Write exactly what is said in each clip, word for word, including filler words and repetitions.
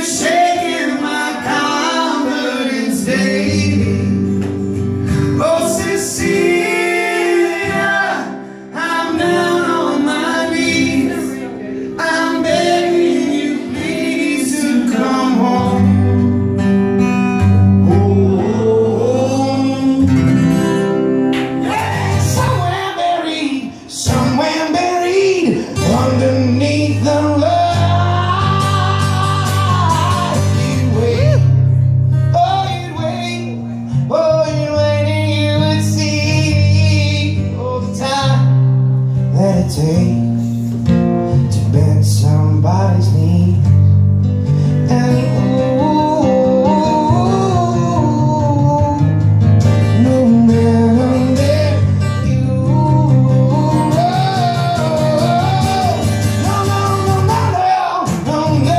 shaking my confidence daily. Oh, Cecilia, I'm down on my knees. I'm begging you, please, to come home. Home. Yeah, somewhere buried, somewhere buried underneath the love. That it takes to bend somebody's knee. And ooh, no matter you, no, no, no matter, no, no.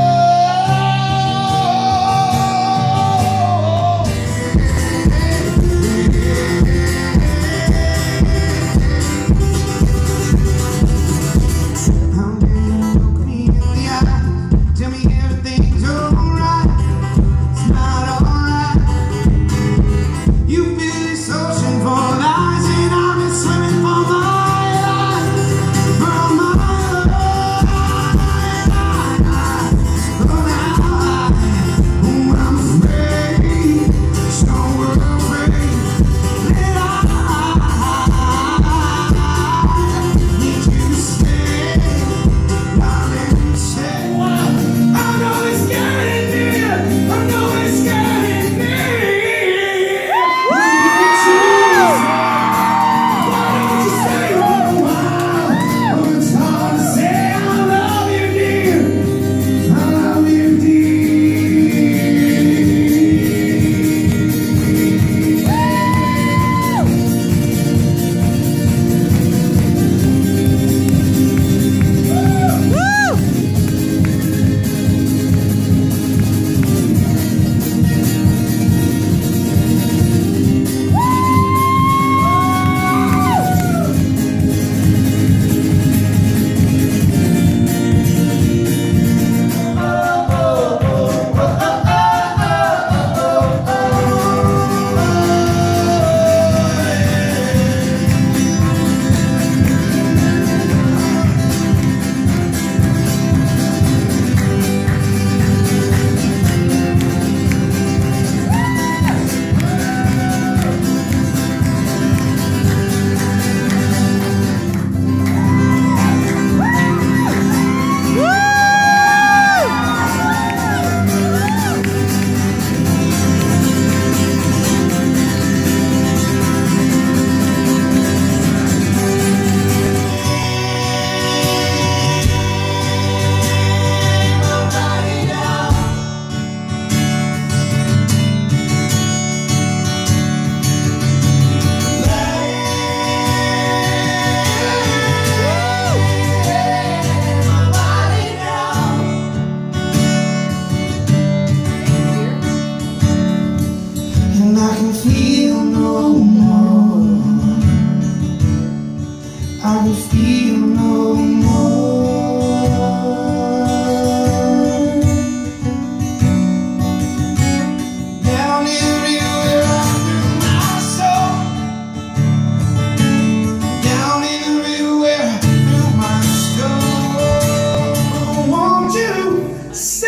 And I can feel no more. I can feel no more. Down everywhere I threw my soul. Down everywhere I threw my soul. Won't you stay?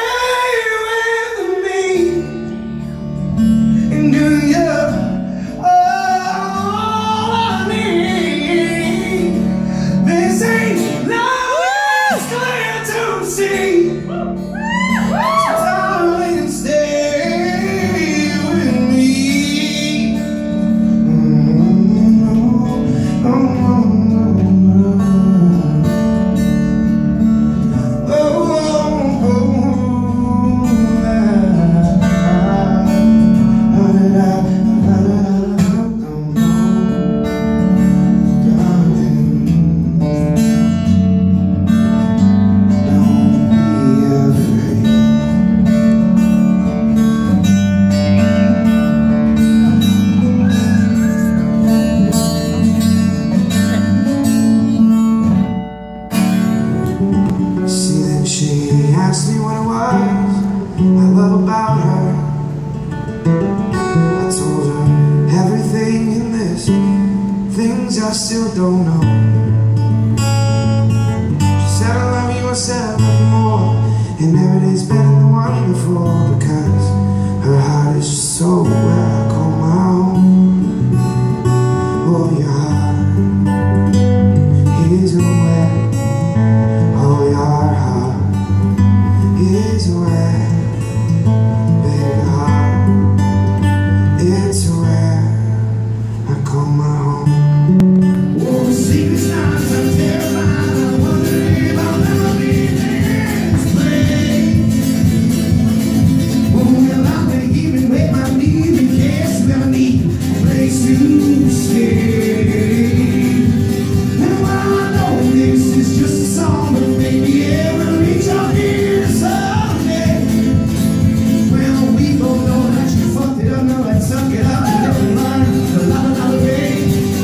Do you all I need? This ain't love, it's clear to see. Darling, stay with me. Mm-hmm. Oh, oh, oh, oh, oh. She asked me what it was. I love about her. I told her everything in this, things I still don't know. She said I love you, I said I love you more, and every day's better than the one before, because her heart is so where I call my home. Oh, your heart is where, oh, your heart is where, baby, heart, it's where I call my home. Oh, secret times I'm terrified, I wonder if I'll never be this place. Oh, well, I'll be even with my knees in case you ever need a place to stay. And while I know this is just a song, but maybe ever reach out here someday. Well, we both know that you fucked it up, now let's suck it up and never mind the love another day.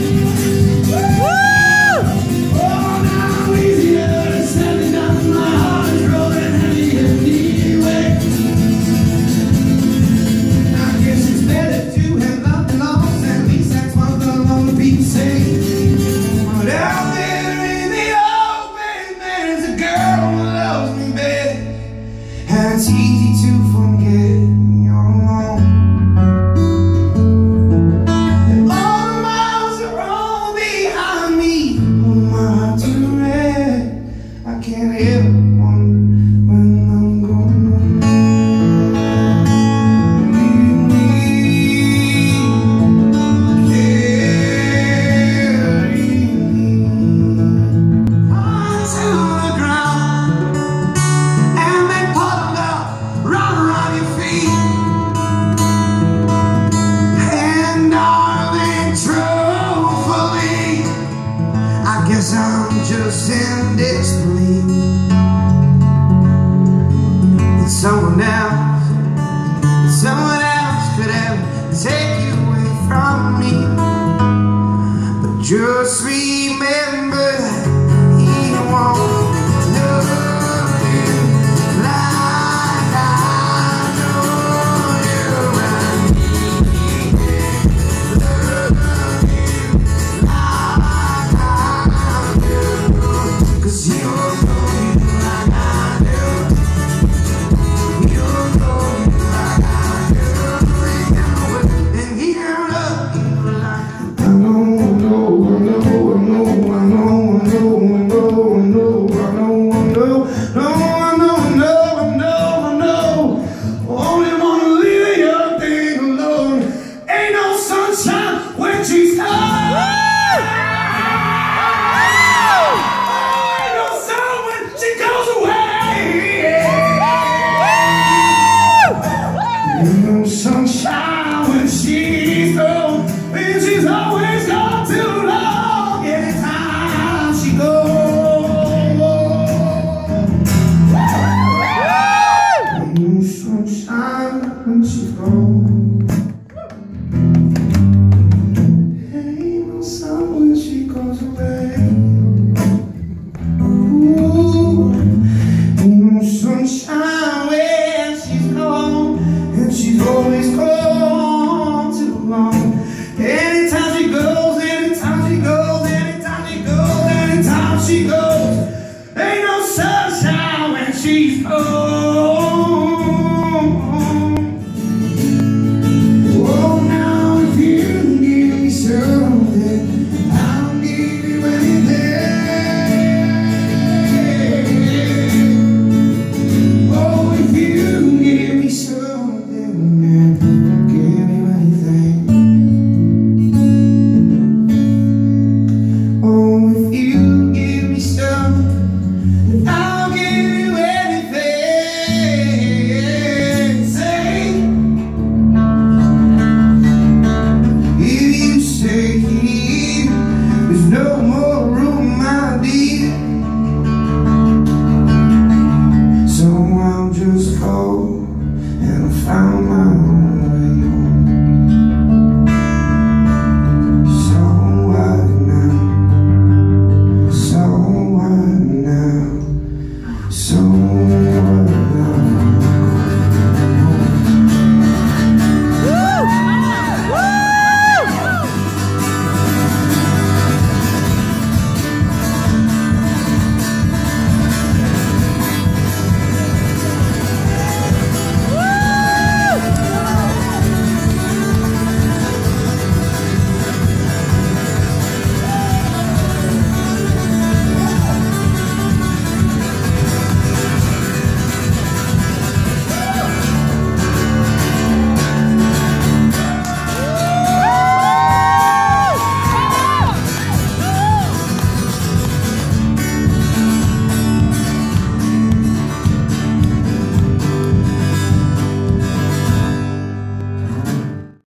Oh, now easier said than done, my heart is rolling heavy anyway. I guess it's better to have loved and lost, at least that's what the lonely people say. But out there in the open, there's a girl who loves me, babe, and it's easy to forget when you're alone. And all the miles are all behind me, with my heart to red, I can't help wonder when I'm gonna leave me, carry me onto the ground, and they puddled up right around your feet. And darling, truthfully, I guess I'm just in disbelief that someone else, that someone else could ever take you away from me. But just remember that he won't love you like I know you, and he can love you like I do, 'cause you know you like I do, you know you like I do, and he can love you like I know, I know, I know, I know, I know, I know, I know, I know, I know, I know, I know, I know, I know, only wanna leave the young thing alone. Ain't no sunshine when she's gone. Ain't no sun when she goes away. Ain't no sunshine when she's gone, and she's always gone too long. Anytime she goes, ain't no sunshine when she's gone. Ain't no sun when she goes away. Ooh, ain't no sunshine when